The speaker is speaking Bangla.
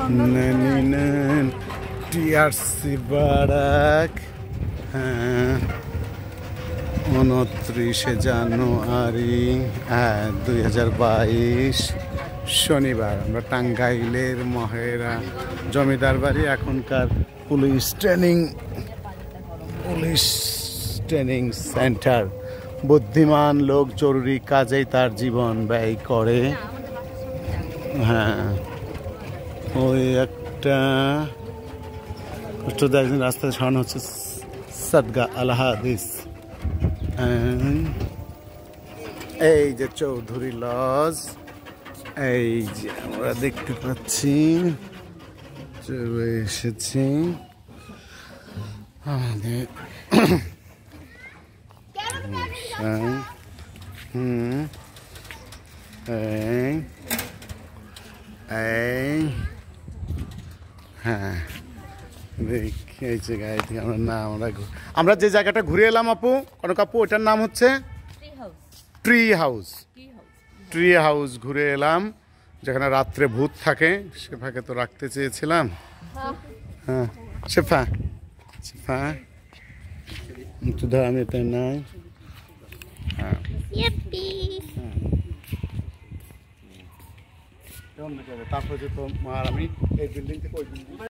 TRC Barack. হ্যাঁ, 29 জানুয়ারি 2022 শনিবার। আমরা টাঙ্গাইলের মহেরা জমিদার বাড়ি, এখনকার পুলিশ ট্রেনিং সেন্টার। বুদ্ধিমান লোক জরুরি কাজেই তার জীবন ব্যয় করে। হ্যাঁ, ওই একটা রাস্তায় সরানো হচ্ছে সাদগা আল হাদিস। এই যে চৌধুরী লজ, এই যে আমরা দেখতে পাচ্ছি চলে এসেছি আমাদের। হ্যাঁ, দেখি এই জায়গায় থেকে আমরা যে জায়গাটা ঘুরে এলাম আপু, কনক আপু, ওটার নাম হচ্ছে ট্রি হাউস ঘুরে এলাম, যেখানে রাত্রে ভূত থাকে। শেফাকে তো রাখতে চেয়েছিলাম। হ্যাঁ শেফা, একটু ধর, আমি এটা নাই। হ্যাঁ, তারপরে যে তোমার আমি এই বিল্ডিং থেকে ওই বিল্ডিং